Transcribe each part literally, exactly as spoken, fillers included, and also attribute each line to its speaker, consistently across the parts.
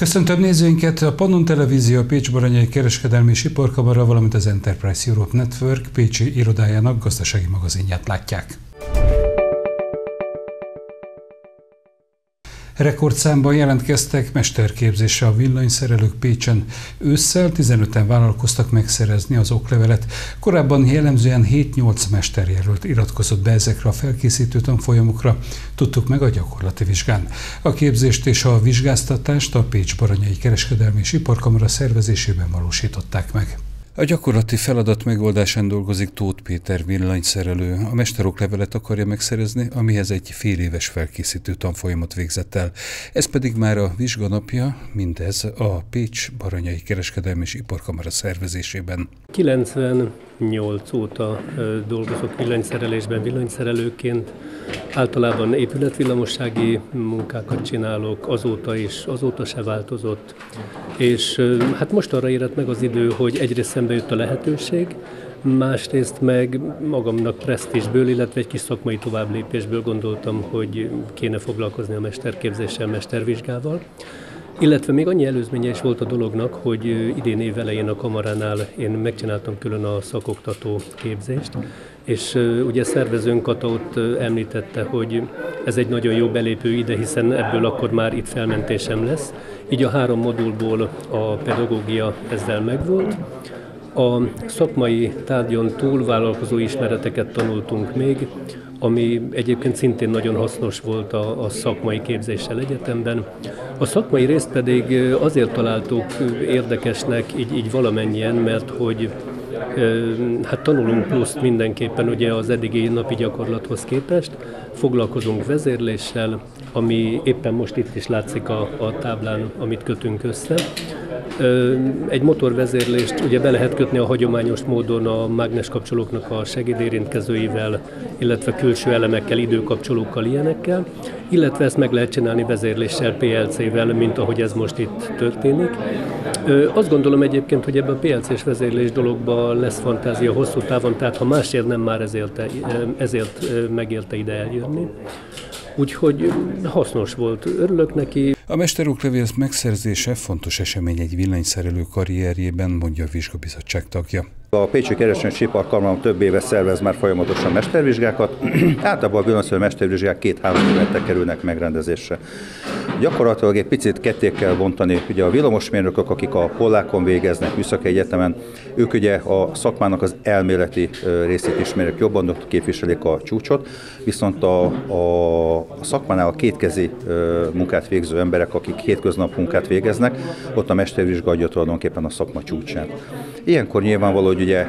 Speaker 1: Köszöntöm nézőinket, a Pannon Televízió, a Pécs-Baranyai Kereskedelmi és Iparkamara, valamint az Enterprise Europe Network pécsi irodájának gazdasági magazinját látják. Rekordszámban jelentkeztek mesterképzésre a villanyszerelők Pécsen. Ősszel tizenöten vállalkoztak megszerezni az oklevelet. Korábban jellemzően hét-nyolc mesterjelölt iratkozott be ezekre a felkészítő tanfolyamokra. Tudtuk meg a gyakorlati vizsgán. A képzést és a vizsgáztatást a Pécs-Baranyai Kereskedelmi és Iparkamara szervezésében valósították meg. A gyakorlati feladat megoldásán dolgozik Tóth Péter villanyszerelő. A mesteroklevelet akarja megszerezni, amihez egy fél éves felkészítő tanfolyamot végzett el. Ez pedig már a vizsganapja, mindez a Pécs-Baranyai Kereskedelmi és Iparkamara szervezésében.
Speaker 2: kilencvennyolc óta dolgozok villanyszerelésben villanyszerelőként. Általában épületvillamossági munkákat csinálok, azóta is, azóta se változott. És hát most arra érett meg az idő, hogy egyrészt szembe jött a lehetőség, másrészt meg magamnak presztízsből, illetve egy kis szakmai továbblépésből gondoltam, hogy kéne foglalkozni a mesterképzéssel, mestervizsgával. Illetve még annyi előzménye is volt a dolognak, hogy idén év elején a kamaránál én megcsináltam külön a szakoktató képzést, és ugye szervezőnk Kata ott említette, hogy ez egy nagyon jó belépő ide, hiszen ebből akkor már itt felmentésem lesz. Így a három modulból a pedagógia ezzel megvolt. A szakmai tárgyon túl vállalkozó ismereteket tanultunk még, ami egyébként szintén nagyon hasznos volt a, a szakmai képzéssel egyetemben. A szakmai részt pedig azért találtuk érdekesnek, így, így valamennyien, mert hogy hát tanulunk pluszt mindenképpen ugye az eddigi napi gyakorlathoz képest, foglalkozunk vezérléssel, ami éppen most itt is látszik a, a táblán, amit kötünk össze. Egy motorvezérlést ugye be lehet kötni a hagyományos módon a mágnes kapcsolóknak a segédérintkezőivel, illetve külső elemekkel, időkapcsolókkal, ilyenekkel, illetve ezt meg lehet csinálni vezérléssel, pé el cével, mint ahogy ez most itt történik. Azt gondolom egyébként, hogy ebben a pé el cés vezérlés dologban lesz fantázia hosszú távon, tehát ha másért nem, már ezért, ezért megérte ide eljönni. Úgyhogy hasznos volt, örülök neki.
Speaker 1: A mesteroklevél megszerzése fontos esemény egy villanyszerelő karrierjében, mondja a vizsgabizottság tagja.
Speaker 3: A Pécsi Kereskedelmi és Iparkamara több éve szervez már folyamatosan mestervizsgákat. Általában a villanyszerelő mestervizsgák két-három évente kerülnek megrendezésre. Gyakorlatilag egy picit ketté kell bontani. Ugye a villamosmérnökök, akik a Pollákon végeznek, Műszaki Egyetemen, ők ugye a szakmának az elméleti részét ismerik jobban, ott képviselik a csúcsot, viszont a, a, a szakmánál a kétkezi munkát végző emberek, akik hétköznap munkát végeznek, ott a mestervizsga adja tulajdonképpen a szakma csúcsát. Ilyenkor nyilvánvaló, hogy ugye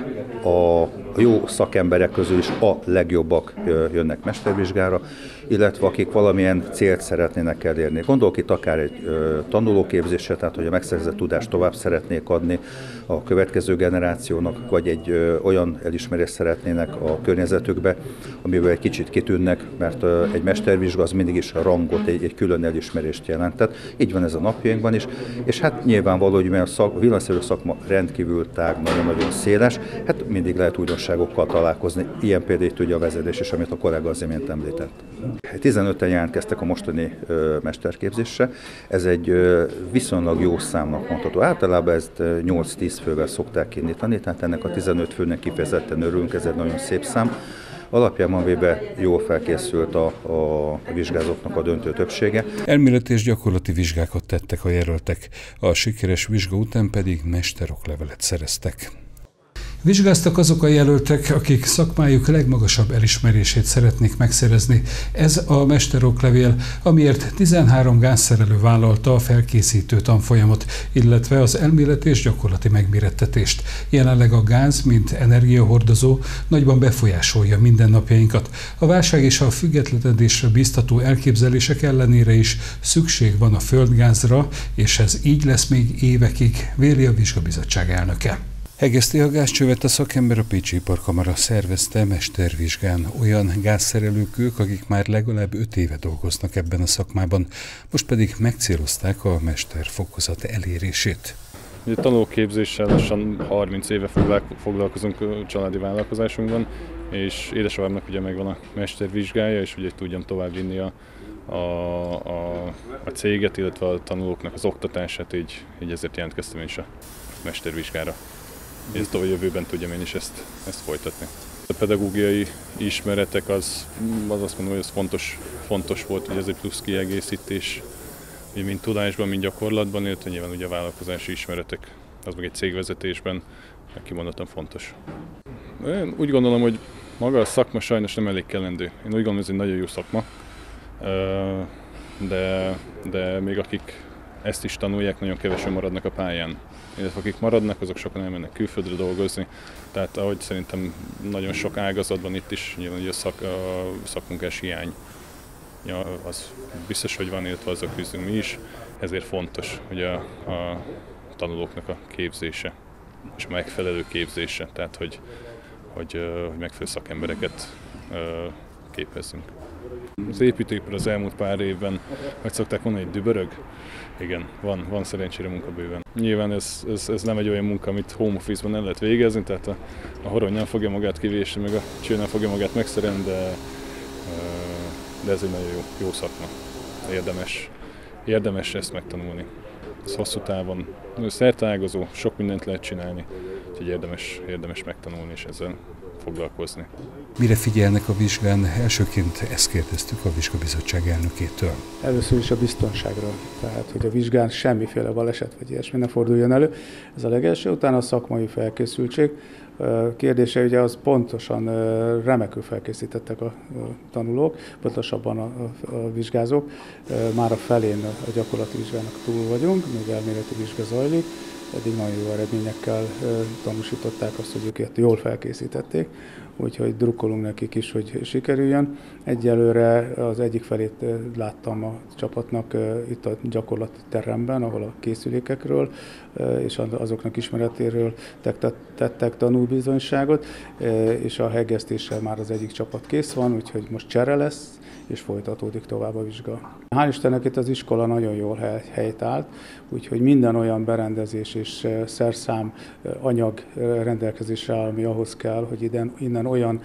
Speaker 3: a jó szakemberek közül is a legjobbak jönnek mestervizsgára, illetve akik valamilyen célt szeretnének elérni. Gondolok itt akár egy ö, tanulóképzésre, tehát hogy a megszerzett tudást tovább szeretnék adni a következő generációnak, vagy egy ö, olyan elismerést szeretnének a környezetükbe, amiből egy kicsit kitűnnek, mert ö, egy mestervizsga az mindig is a rangot, egy, egy külön elismerést jelentett. Így van ez a napjainkban is, és hát nyilvánvaló, hogy mert a, szak, a villanyszerelő szakma rendkívül tág, nagyon-nagyon széles, hát mindig lehet újdonságokkal találkozni. Ilyen például ugye a vezetés is, amit a kollega az imént említett. tizenöten jelentkeztek a mostani ö, mesterképzésre. Ez egy ö, viszonylag jó számnak mondható. Általában ezt nyolc-tíz fővel szokták indítani, tehát ennek a tizenöt főnek kifejezetten örülünk, ez egy nagyon szép szám. Alapjában véve jól felkészült a, a vizsgázóknak a döntő többsége.
Speaker 1: Elméleti és gyakorlati vizsgákat tettek a jelöltek, a sikeres vizsga után pedig mesteroklevelet szereztek. Vizsgáztak azok a jelöltek, akik szakmájuk legmagasabb elismerését szeretnék megszerezni. Ez a mesteroklevél, amiért tizenhárom gázszerelő vállalta a felkészítő tanfolyamot, illetve az elméleti és gyakorlati megmérettetést. Jelenleg a gáz, mint energiahordozó, nagyban befolyásolja mindennapjainkat. A válság és a függetlenedésre biztató elképzelések ellenére is szükség van a földgázra, és ez így lesz még évekig, véli a vizsgabizottság elnöke. Hegeszti a gázcsövet a szakember, a Pécsi Iparkamara szervezte mestervizsgán. Olyan gázszerelők ők, akik már legalább öt éve dolgoznak ebben a szakmában, most pedig megcélozták a mesterfokozat elérését.
Speaker 4: Tanulóképzéssel lassan harminc éve foglalkozunk családi vállalkozásunkban, és édesapámnak ugye megvan a mestervizsgája, és ugye tudjam továbbvinni a, a, a, a céget, illetve a tanulóknak az oktatását, így, így ezért jelentkeztem én is a mestervizsgára. És ezt a jövőben tudjam én is ezt, ezt folytatni. A pedagógiai ismeretek az, az azt mondom, hogy ez fontos, fontos volt, hogy ez egy plusz kiegészítés, mind tudásban, mind gyakorlatban, illetve nyilván ugye a vállalkozási ismeretek, az meg egy cégvezetésben kimondottan fontos. Én úgy gondolom, hogy maga a szakma sajnos nem elég kellendő. Én úgy gondolom, hogy ez egy nagyon jó szakma, de, de még akik ezt is tanulják, nagyon kevesen maradnak a pályán. Illetve akik maradnak, azok sokan elmennek külföldre dolgozni. Tehát ahogy szerintem nagyon sok ágazatban itt is nyilván a, szak, a szakmunkás hiány ja, az biztos, hogy van, illetve azzal küzdünk mi is. Ezért fontos, hogy a, a tanulóknak a képzése és a megfelelő képzése, tehát hogy, hogy, hogy megfelelő szakembereket képezzünk. Az építőipar az elmúlt pár évben, hogy szokták mondani, hogy dübörög. Igen, van, van szerencsére munka bőven. Nyilván ez, ez, ez nem egy olyan munka, amit home office-ban nem lehet végezni, tehát a, a horony nem fogja magát kivésni, meg a cső nem fogja magát megszerelni, de, de ez egy nagyon jó, jó szakma. Érdemes, érdemes ezt megtanulni. Ez hosszú távon szerteágazó, sok mindent lehet csinálni, úgyhogy érdemes, érdemes megtanulni és ezzel foglalkozni.
Speaker 1: Mire figyelnek a vizsgán? Elsőként ezt kérdeztük a vizsgabizottság elnökétől.
Speaker 5: Először is a biztonságra, tehát hogy a vizsgán semmiféle baleset vagy ilyesmi ne forduljon elő. Ez a legelső, utána a szakmai felkészültség. Kérdése ugye az pontosan remekül felkészítettek a tanulók, pontosabban a, a, a vizsgázók. Már a felén a gyakorlati vizsgának túl vagyunk, még elméleti vizsga zajlik. Eddig nagyon jó eredményekkel tanúsították azt, hogy őket jól felkészítették, úgyhogy drukkolunk nekik is, hogy sikerüljön. Egyelőre az egyik felét láttam a csapatnak itt a gyakorlati teremben, ahol a készülékekről és azoknak ismeretéről tettek tanúbizonyságot, és a hegesztéssel már az egyik csapat kész van, úgyhogy most csere lesz, és folytatódik tovább a vizsga. Hál' Istennek itt az iskola nagyon jól helyt állt, úgyhogy minden olyan berendezés és szerszám anyag rendelkezésre áll, ami ahhoz kell, hogy innen, innen olyan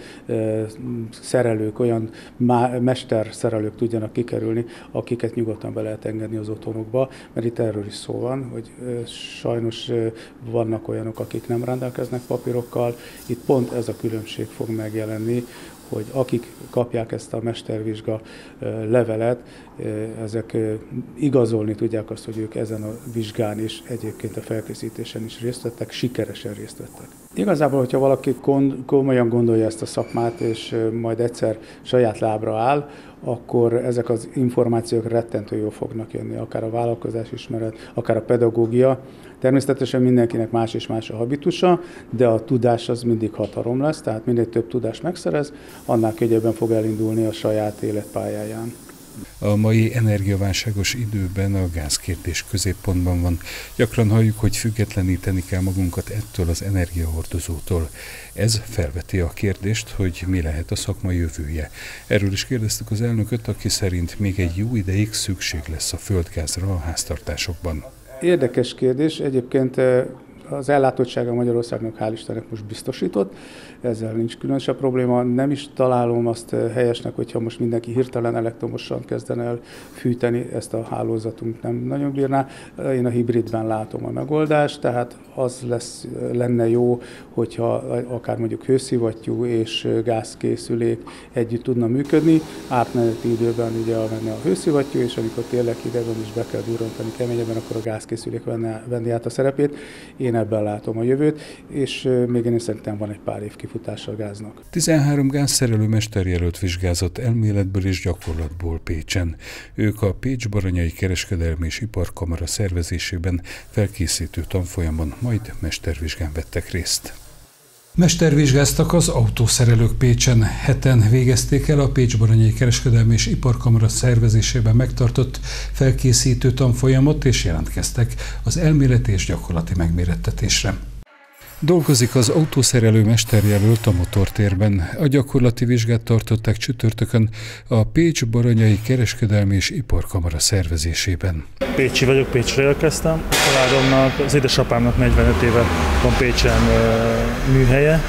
Speaker 5: szerelők, olyan mesterszerelők tudjanak kikerülni, akiket nyugodtan be lehet engedni az otthonukba, mert itt erről is szó van, hogy sajnos vannak olyanok, akik nem rendelkeznek papírokkal, itt pont ez a különbség fog megjelenni, hogy akik kapják ezt a mestervizsga levelet, ezek igazolni tudják azt, hogy ők ezen a vizsgán is, egyébként a felkészítésen is részt vettek, sikeresen részt vettek. Igazából, hogyha valaki komolyan gondolja ezt a szakmát, és majd egyszer saját lábra áll, akkor ezek az információk rettentő jól fognak jönni, akár a vállalkozás ismeret, akár a pedagógia. Természetesen mindenkinek más és más a habitusa, de a tudás az mindig hatalom lesz, tehát minél több tudást megszerez, annál könnyebben fog elindulni a saját életpályáján.
Speaker 1: A mai energiaválságos időben a gázkérdés középpontban van. Gyakran halljuk, hogy függetleníteni kell magunkat ettől az energiahordozótól. Ez felveti a kérdést, hogy mi lehet a szakma jövője. Erről is kérdeztük az elnököt, aki szerint még egy jó ideig szükség lesz a földgázra a háztartásokban.
Speaker 5: Érdekes kérdés. Egyébként az ellátottsága Magyarországnak hál' Istennek most biztosított, ezzel nincs különösebb probléma. Nem is találom azt helyesnek, hogyha most mindenki hirtelen elektromosan kezdene el fűteni, ezt a hálózatunk nem nagyon bírná. Én a hibridben látom a megoldást, tehát az lesz, lenne jó, hogyha akár mondjuk hőszivattyú és gázkészülék együtt tudna működni. Átmeneti időben ugye menne a hőszivattyú, és amikor tényleg hideg van és be kell durrantani keményebben, akkor a gázkészülék venni át a szerepét. Én ebben látom a jövőt, és még én szerintem van egy pár év kifutása a gáznak.
Speaker 1: tizenhárom gázszerelő mesterjelölt vizsgázott elméletből és gyakorlatból Pécsen. Ők a Pécs-Baranyai Kereskedelmi és Iparkamara szervezésében felkészítő tanfolyamon, majd mestervizsgán vettek részt. Mestervizsgáztak az autószerelők Pécsen. Heten végezték el a Pécs-Baranyai Kereskedelmi és Iparkamara szervezésében megtartott felkészítő tanfolyamot, és jelentkeztek az elméleti és gyakorlati megmérettetésre. Dolgozik az autószerelő mesterjelölt a motortérben. A gyakorlati vizsgát tartották csütörtökön a Pécs-Baranyai Kereskedelmi és Iparkamara szervezésében.
Speaker 6: Pécsi vagyok, Pécsre érkeztem. A családomnak, az édesapámnak negyvenöt éve van Pécsen műhelye,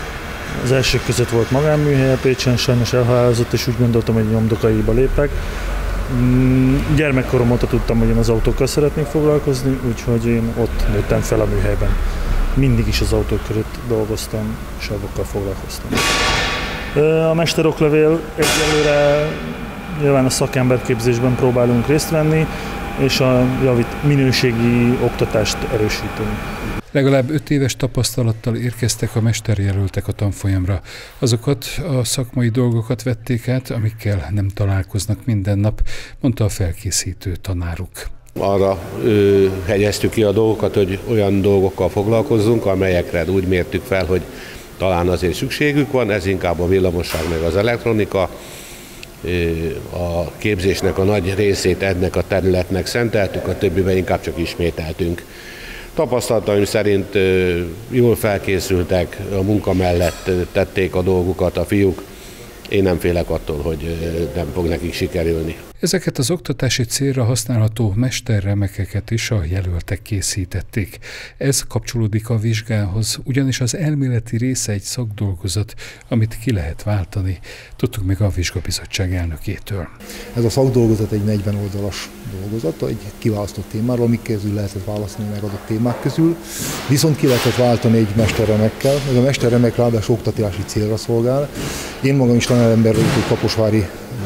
Speaker 6: Az elsők között volt magánműhelye Pécsen, sajnos elhalálozott, és úgy gondoltam, hogy nyomdokaiba lépek. Gyermekkorom óta tudtam, hogy én az autókkal szeretnék foglalkozni, úgyhogy én ott nőttem fel a műhelyben. Mindig is az autók között dolgoztam, és azokkal foglalkoztam. A mesteroklevél egyelőre nyilván a szakemberképzésben próbálunk részt venni, és a javít minőségi oktatást erősíteni.
Speaker 1: Legalább öt éves tapasztalattal érkeztek a mesterjelöltek a tanfolyamra. Azokat a szakmai dolgokat vették át, amikkel nem találkoznak minden nap, mondta a felkészítő tanáruk.
Speaker 7: Arra ö, hegyeztük ki a dolgokat, hogy olyan dolgokkal foglalkozzunk, amelyekre úgy mértük fel, hogy talán azért szükségük van, ez inkább a villamosság meg az elektronika. A képzésnek a nagy részét ennek a területnek szenteltük, a többiben inkább csak ismételtünk. Tapasztalataim szerint jól felkészültek, a munka mellett tették a dolgukat a fiúk. Én nem félek attól, hogy nem fog nekik sikerülni.
Speaker 1: Ezeket az oktatási célra használható mesterremekeket is a jelöltek készítették. Ez kapcsolódik a vizsgához, ugyanis az elméleti része egy szakdolgozat, amit ki lehet váltani. Tudtuk meg a vizsgabizottság elnökétől.
Speaker 8: Ez a szakdolgozat egy negyven oldalas dolgozat, egy kiválasztott témáról, amik közül lehetett választani megadott témák közül. Viszont ki lehetett váltani egy mesterremekkel, ez a mesterremek ráadásul oktatási célra szolgál. Én magam is tanárember vagyok egy kaposvári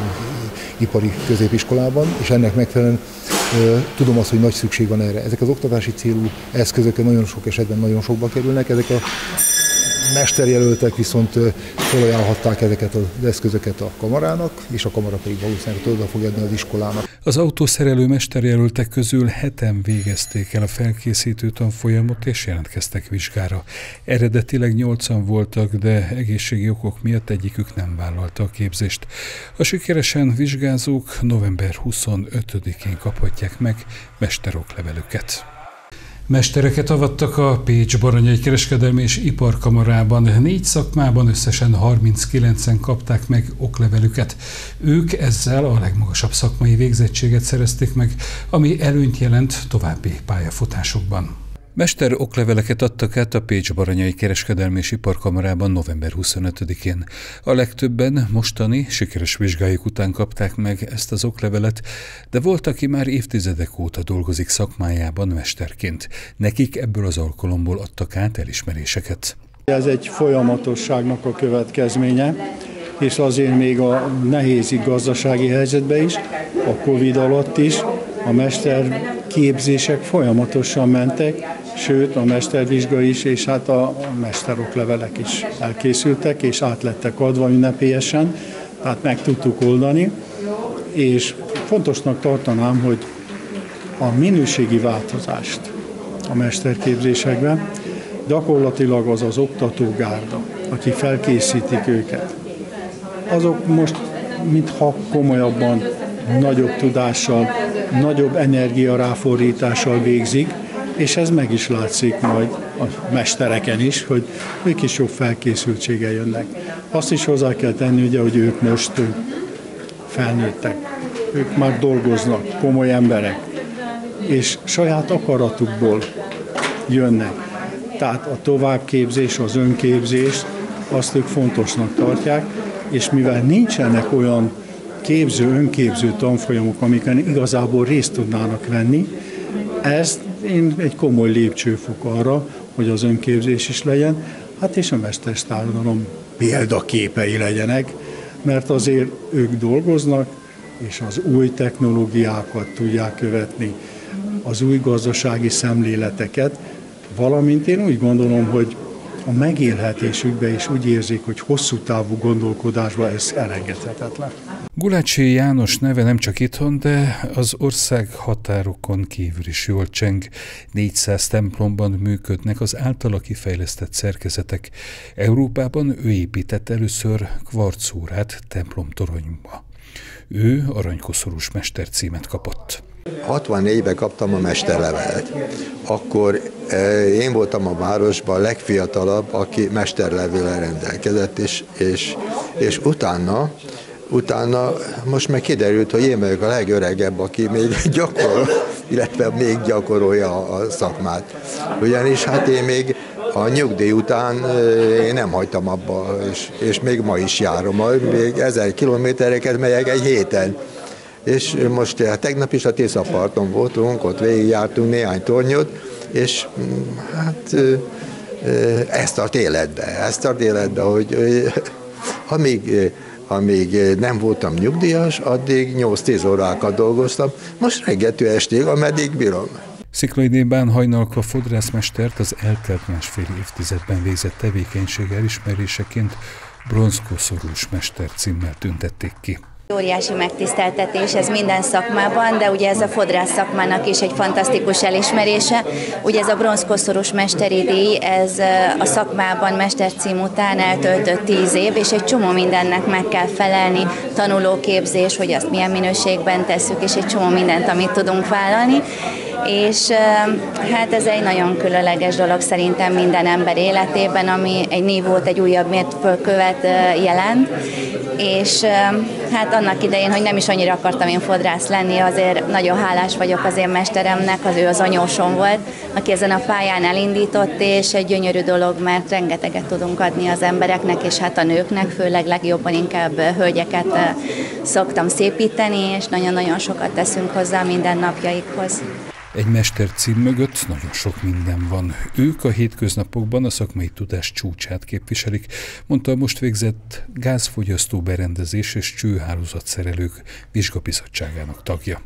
Speaker 8: ipari középiskolában, és ennek megfelelően ö, tudom azt, hogy nagy szükség van erre. Ezek az oktatási célú eszközök nagyon sok esetben nagyon sokba kerülnek, ezek a mesterjelöltek viszont felajánlhatták ezeket az eszközöket a kamarának, és a kamara pedig valószínűleg oda fog adni az iskolának.
Speaker 1: Az autószerelő mesterjelöltek közül heten végezték el a felkészítő tanfolyamot és jelentkeztek vizsgára. Eredetileg nyolcan voltak, de egészségi okok miatt egyikük nem vállalta a képzést. A sikeresen vizsgázók november huszonötödikén kaphatják meg mesteroklevelüket. Mestereket avattak a Pécs-Baranyai Kereskedelmi és Iparkamarában. Négy szakmában összesen harminckilencen kapták meg oklevelüket. Ők ezzel a legmagasabb szakmai végzettséget szerezték meg, ami előnyt jelent további pályafutásokban. Mester okleveleket adtak át a Pécs-Baranyai Kereskedelmi és Iparkamarában november huszonötödikén. A legtöbben mostani, sikeres vizsgájuk után kapták meg ezt az oklevelet, de volt, aki már évtizedek óta dolgozik szakmájában mesterként. Nekik ebből az alkalomból adtak át elismeréseket.
Speaker 9: Ez egy folyamatosságnak a következménye, és azért még a nehéz gazdasági helyzetben is, a Covid alatt is, a mesterképzések folyamatosan mentek, sőt a mestervizsga is, és hát a mesteroklevelek is elkészültek, és át lettek adva ünnepélyesen, tehát meg tudtuk oldani, és fontosnak tartanám, hogy a minőségi változást a mesterképzésekben gyakorlatilag az az oktatógárda, aki felkészítik őket. Azok most mintha komolyabban, nagyobb tudással, nagyobb energiaráfordítással végzik, és ez meg is látszik majd a mestereken is, hogy ők is jobb felkészültséggel jönnek. Azt is hozzá kell tenni, ugye, hogy ők most felnőttek, ők már dolgoznak, komoly emberek, és saját akaratukból jönnek. Tehát a továbbképzés, az önképzés, azt ők fontosnak tartják, és mivel nincsenek olyan képző, önképző tanfolyamok, amiken igazából részt tudnának venni, ez egy komoly lépcsőfok arra, hogy az önképzés is legyen, hát és a mestertársadalom példaképei legyenek, mert azért ők dolgoznak, és az új technológiákat tudják követni, az új gazdasági szemléleteket, valamint én úgy gondolom, hogy a megélhetésükben is úgy érzik, hogy hosszú távú gondolkodásban ez elengedhetetlen.
Speaker 1: Gulácsi János neve nem csak itthon, de az ország határokon kívül is jól cseng. négyszáz templomban működnek az általa kifejlesztett szerkezetek. Európában ő épített először kvarcórát templomtoronyba. Ő aranykoszorús mestercímet kapott.
Speaker 10: hatvannégyben kaptam a mesterlevelet. Akkor én voltam a városban a legfiatalabb, aki mesterlevéllel rendelkezett, és, és, és utána, utána most meg kiderült, hogy én vagyok a legöregebb, aki még gyakorol, illetve még gyakorolja a szakmát. Ugyanis hát én még a nyugdíj után én nem hagytam abba, és, és még ma is járom, még ezer kilométereket megyek egy héten. És most hát, tegnap is a Tiszaparton voltunk, ott végigjártunk néhány tornyot, és hát ez tart életbe, ez tart életbe, hogy amíg, amíg nem voltam nyugdíjas, addig nyolc-tíz órákat dolgoztam, most reggeltől estig, ameddig bírom.
Speaker 1: Sziklay Nébán Hajnalka fodrászmestert az eltelt másfél évtizedben végzett tevékenység elismeréseként bronzkoszorús mester címmel tüntették ki.
Speaker 11: Óriási megtiszteltetés ez minden szakmában, de ugye ez a fodrász szakmának is egy fantasztikus elismerése. Ugye ez a bronzkoszorús mesteri díj, ez a szakmában mestercím után eltöltött tíz év, és egy csomó mindennek meg kell felelni, tanulóképzés, hogy azt milyen minőségben tesszük, és egy csomó mindent, amit tudunk vállalni. És hát ez egy nagyon különleges dolog szerintem minden ember életében, ami egy nívót, egy újabb mérföldkövet jelent, és hát annak idején, hogy nem is annyira akartam én fodrász lenni, azért nagyon hálás vagyok az én mesteremnek, az ő az anyósom volt, aki ezen a pályán elindított, és egy gyönyörű dolog, mert rengeteget tudunk adni az embereknek, és hát a nőknek, főleg legjobban inkább hölgyeket szoktam szépíteni, és nagyon-nagyon sokat teszünk hozzá mindennapjaikhoz.
Speaker 1: Egy mestercím mögött nagyon sok minden van. Ők a hétköznapokban a szakmai tudás csúcsát képviselik, mondta a most végzett gázfogyasztó berendezés és csőhálózatszerelők vizsgabizottságának tagja.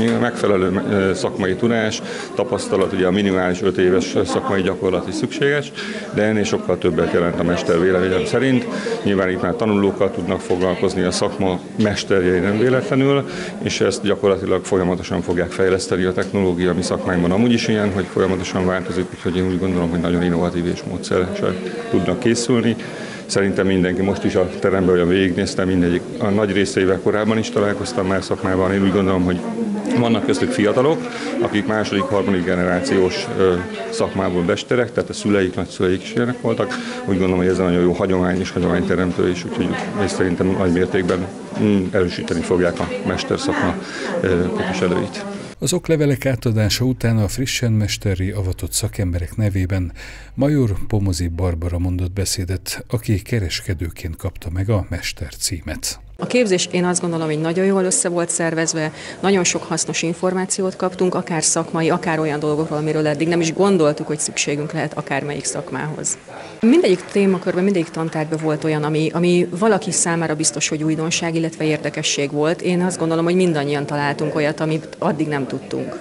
Speaker 12: Megfelelő szakmai tudás, tapasztalat, ugye a minimális öt éves szakmai gyakorlat is szükséges, de ennél sokkal többet jelent a mester véleményem szerint. Nyilván itt már tanulókkal tudnak foglalkozni a szakma mesterjei nem véletlenül, és ezt gyakorlatilag folyamatosan fogják fejleszteni a technológia, ami szakmánkban amúgy is ilyen, hogy folyamatosan változik, úgyhogy én úgy gondolom, hogy nagyon innovatív és módszeresen tudnak készülni. Szerintem mindenki, most is a teremben olyan végignéztem, mindegyik, a nagy részeivel korábban is találkoztam már szakmában. Én úgy gondolom, hogy vannak köztük fiatalok, akik második, harmadik generációs ö, szakmából mesterek, tehát a szüleik, nagyszüleik is ilyenek voltak. Úgy gondolom, hogy ez egy nagyon jó hagyomány és hagyományteremtő is, úgyhogy és szerintem nagy mértékben mm, erősíteni fogják a mesterszakma ö, képviselőit.
Speaker 1: Az oklevelek átadása után a frissen mesterré avatott szakemberek nevében Major Pomozi Barbara mondott beszédet, aki kereskedőként kapta meg a mester címet.
Speaker 13: A képzés én azt gondolom, hogy nagyon jól össze volt szervezve, nagyon sok hasznos információt kaptunk, akár szakmai, akár olyan dolgokról, amiről eddig nem is gondoltuk, hogy szükségünk lehet akármelyik szakmához. Mindegyik témakörben, mindegyik tantárgyban volt olyan, ami, ami valaki számára biztos, hogy újdonság, illetve érdekesség volt. Én azt gondolom, hogy mindannyian találtunk olyat, amit addig nem tudtunk.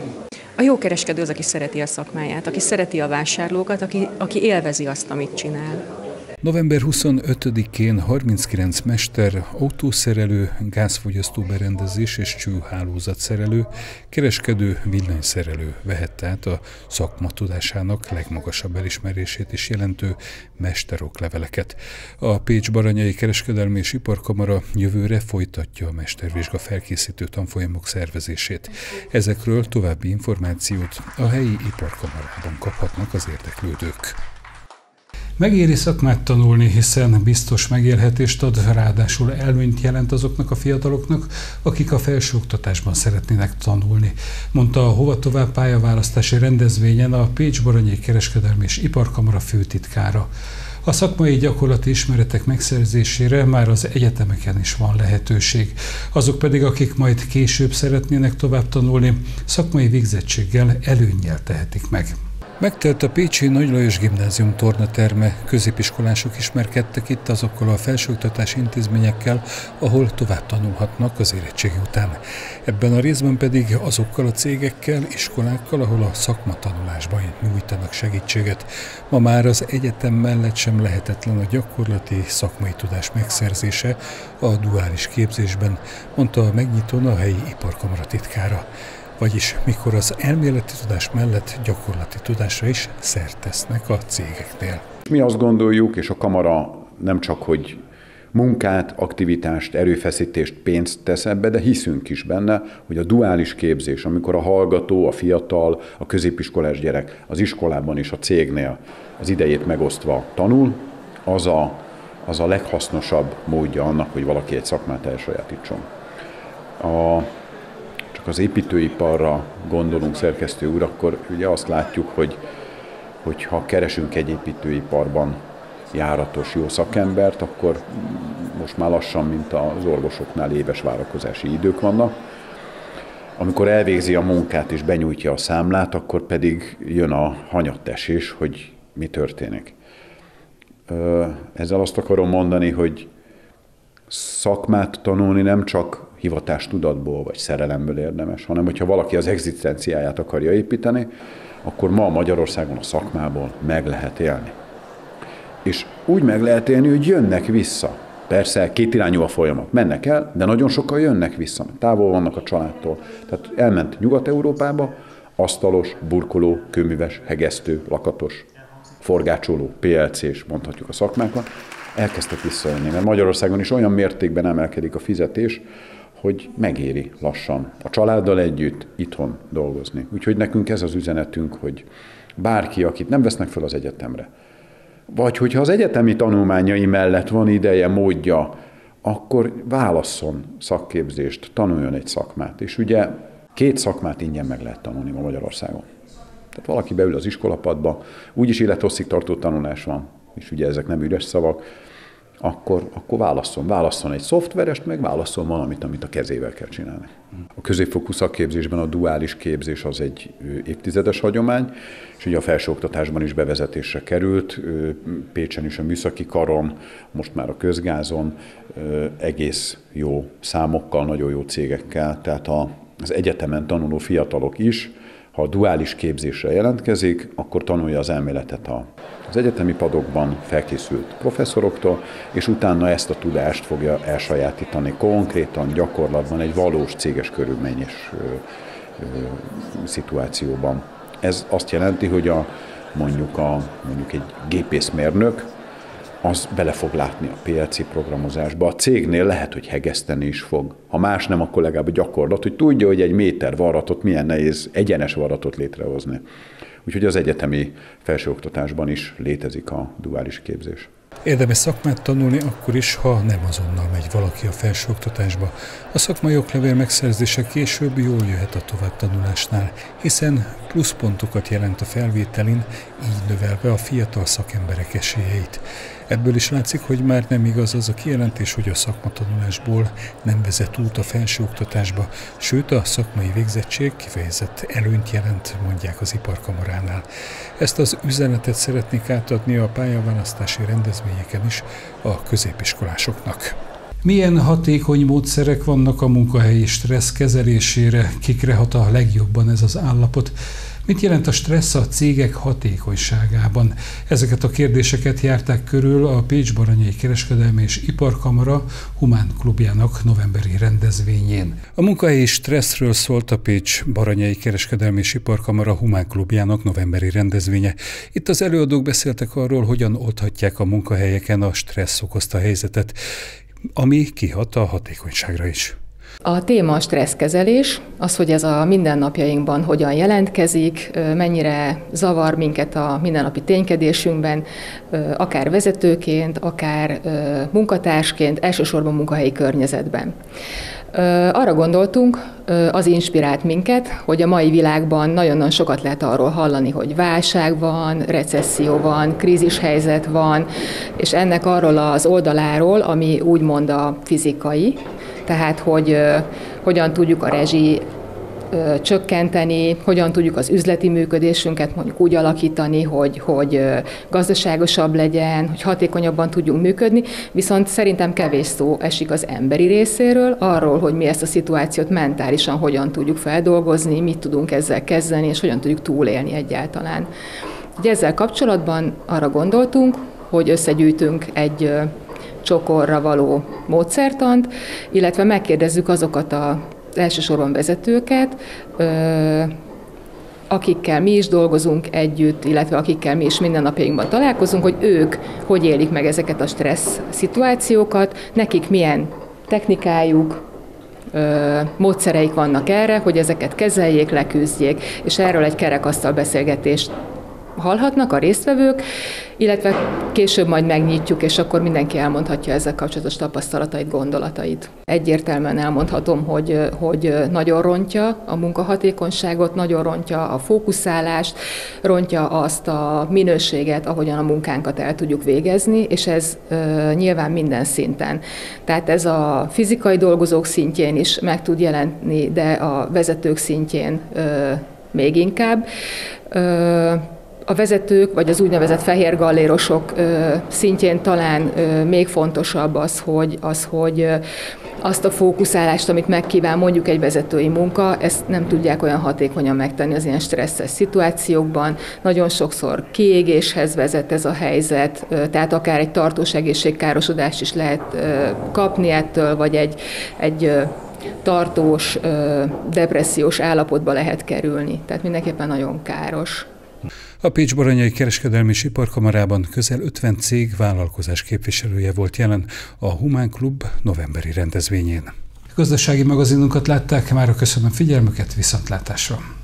Speaker 13: A jó kereskedő az, aki szereti a szakmáját, aki szereti a vásárlókat, aki, aki élvezi azt, amit csinál.
Speaker 1: november huszonötödikén harminckilenc mester, autószerelő, gázfogyasztó berendezés és csőhálózatszerelő, kereskedő, villanyszerelő vehette át a szakma tudásának legmagasabb elismerését is jelentő mesterokleveleket. A Pécs-Baranyai Kereskedelmi és Iparkamara jövőre folytatja a mestervizsga felkészítő tanfolyamok szervezését. Ezekről további információt a helyi iparkamarában kaphatnak az érdeklődők. Megéri szakmát tanulni, hiszen biztos megélhetést ad, ráadásul előnyt jelent azoknak a fiataloknak, akik a felsőoktatásban szeretnének tanulni, mondta a Hova tovább pályaválasztási rendezvényen a Pécs-Baranyai Kereskedelmi és Iparkamara főtitkára. A szakmai gyakorlati ismeretek megszerzésére már az egyetemeken is van lehetőség. Azok pedig, akik majd később szeretnének tovább tanulni, szakmai végzettséggel előnnyel tehetik meg. Megtelt a pécsi Nagy Lajos Gimnázium tornaterme, középiskolások ismerkedtek itt azokkal a felsőoktatási intézményekkel, ahol tovább tanulhatnak az érettségi után. Ebben a részben pedig azokkal a cégekkel, iskolákkal, ahol a szakmatanulásban nyújtanak segítséget. Ma már az egyetem mellett sem lehetetlen a gyakorlati szakmai tudás megszerzése a duális képzésben, mondta a megnyitón a helyi iparkamara titkára. Vagyis mikor az elméleti tudás mellett gyakorlati tudásra is szert tesznek a cégeknél.
Speaker 14: Mi azt gondoljuk, és a kamara nem csak, hogy munkát, aktivitást, erőfeszítést, pénzt tesz ebbe, de hiszünk is benne, hogy a duális képzés, amikor a hallgató, a fiatal, a középiskolás gyerek az iskolában és a cégnél az idejét megosztva tanul, az a, az a leghasznosabb módja annak, hogy valaki egy szakmát elsajátítson. A az építőiparra gondolunk, szerkesztő úr, akkor ugye azt látjuk, hogy hogyha keresünk egy építőiparban járatos jó szakembert, akkor most már lassan, mint az orvosoknál éves várakozási idők vannak. Amikor elvégzi a munkát és benyújtja a számlát, akkor pedig jön a hanyattesés, hogy mi történik. Ezzel azt akarom mondani, hogy szakmát tanulni nem csak hivatástudatból vagy szerelemből érdemes, hanem hogyha valaki az egzisztenciáját akarja építeni, akkor ma Magyarországon a szakmából meg lehet élni. És úgy meg lehet élni, hogy jönnek vissza. Persze kétirányú a folyamat. Mennek el, de nagyon sokan jönnek vissza. Távol vannak a családtól. Tehát elment Nyugat-Európába, asztalos, burkoló, kőműves, hegesztő, lakatos, forgácsoló, pé el cés, mondhatjuk a szakmákat, elkezdtek visszajönni, mert Magyarországon is olyan mértékben emelkedik a fizetés, hogy megéri lassan a családdal együtt itthon dolgozni. Úgyhogy nekünk ez az üzenetünk, hogy bárki, akit nem vesznek fel az egyetemre, vagy hogyha az egyetemi tanulmányai mellett van ideje, módja, akkor válasszon szakképzést, tanuljon egy szakmát. És ugye két szakmát ingyen meg lehet tanulni ma Magyarországon. Tehát valaki beül az iskolapadba, úgyis élethosszig tartó tanulás van, és ugye ezek nem üres szavak, akkor, akkor válasszon. Válasszon egy szoftverest, meg válasszon valamit, amit a kezével kell csinálni. A középfokú szakképzésben a duális képzés az egy évtizedes hagyomány, és ugye a felsőoktatásban is bevezetésre került, Pécsen is a műszaki karon, most már a közgázon, egész jó számokkal, nagyon jó cégekkel, tehát az egyetemen tanuló fiatalok is, ha a duális képzésre jelentkezik, akkor tanulja az elméletet az egyetemi padokban felkészült professzoroktól, és utána ezt a tudást fogja elsajátítani konkrétan, gyakorlatban, egy valós céges körülményes ö, ö, szituációban. Ez azt jelenti, hogy a, mondjuk, a, mondjuk egy gépészmérnök, az bele fog látni a pé el cé programozásba. A cégnél lehet, hogy hegeszteni is fog. Ha más nem, akkor legalább a gyakorlat, hogy tudja, hogy egy méter varratot milyen nehéz egyenes varratot létrehozni. Úgyhogy az egyetemi felsőoktatásban is létezik a duális képzés.
Speaker 1: Érdemes szakmát tanulni akkor is, ha nem azonnal megy valaki a felsőoktatásba. A szakmai oklevél megszerzése később jól jöhet a továbbtanulásnál, hiszen pluszpontokat jelent a felvételin, így növelve a fiatal szakemberek esélyeit. Ebből is látszik, hogy már nem igaz az a kijelentés, hogy a szakmatanulásból nem vezet út a felsőoktatásba, sőt a szakmai végzettség kifejezett előnyt jelent, mondják az iparkamaránál. Ezt az üzenetet szeretnék átadni a pályaválasztási rendezvényeken is a középiskolásoknak. Milyen hatékony módszerek vannak a munkahelyi stressz kezelésére, kikre hat a legjobban ez az állapot? Mit jelent a stressz a cégek hatékonyságában? Ezeket a kérdéseket járták körül a Pécs-Baranyai Kereskedelmi és Iparkamara Humán Klubjának novemberi rendezvényén. A munkahelyi stresszről szólt a Pécs-Baranyai Kereskedelmi és Iparkamara Humán Klubjának novemberi rendezvénye. Itt az előadók beszéltek arról, hogyan oldhatják a munkahelyeken a stressz okozta helyzetet, ami kihat a hatékonyságra is.
Speaker 13: A téma a stresszkezelés, az, hogy ez a mindennapjainkban hogyan jelentkezik, mennyire zavar minket a mindennapi ténykedésünkben, akár vezetőként, akár munkatársként, elsősorban munkahelyi környezetben. Arra gondoltunk, az inspirált minket, hogy a mai világban nagyon-nagyon sokat lehet arról hallani, hogy válság van, recesszió van, krízishelyzet van, és ennek arról az oldaláról, ami úgymond a fizikai, tehát hogy hogyan tudjuk a rezsi csökkenteni, hogyan tudjuk az üzleti működésünket mondjuk úgy alakítani, hogy, hogy gazdaságosabb legyen, hogy hatékonyabban tudjunk működni, viszont szerintem kevés szó esik az emberi részéről, arról, hogy mi ezt a szituációt mentálisan hogyan tudjuk feldolgozni, mit tudunk ezzel kezdeni, és hogyan tudjuk túlélni egyáltalán. Ugye ezzel kapcsolatban arra gondoltunk, hogy összegyűjtünk egy csokorra való módszertant, illetve megkérdezzük azokat a elsősorban vezetőket, akikkel mi is dolgozunk együtt, illetve akikkel mi is mindennapjainkban találkozunk, hogy ők hogy élik meg ezeket a stressz szituációkat, nekik milyen technikájuk, módszereik vannak erre, hogy ezeket kezeljék, leküzdjék, és erről egy kerekasztal beszélgetést
Speaker 15: hallhatnak a résztvevők, illetve később majd megnyitjuk, és akkor mindenki elmondhatja ezzel kapcsolatos tapasztalatait, gondolatait. Egyértelműen elmondhatom, hogy, hogy nagyon rontja a munkahatékonyságot, nagyon rontja a fókuszálást, rontja azt a minőséget, ahogyan a munkánkat el tudjuk végezni, és ez e, nyilván minden szinten. Tehát ez a fizikai dolgozók szintjén is meg tud jelenni, de a vezetők szintjén e, még inkább. E, A vezetők, vagy az úgynevezett fehér gallérosok szintjén talán még fontosabb az, hogy, az, hogy azt a fókuszálást, amit megkíván mondjuk egy vezetői munka, ezt nem tudják olyan hatékonyan megtenni az ilyen stresszes szituációkban. Nagyon sokszor kiégéshez vezet ez a helyzet, tehát akár egy tartós egészségkárosodást is lehet kapni ettől, vagy egy, egy tartós depressziós állapotba lehet kerülni. Tehát mindenképpen nagyon káros.
Speaker 1: A Pécs-Baranyai Kereskedelmi és Iparkamarában közel ötven cég vállalkozás képviselője volt jelen a Humán Klub novemberi rendezvényén. A gazdasági magazinunkat látták, mára köszönöm figyelmüket, viszontlátásra!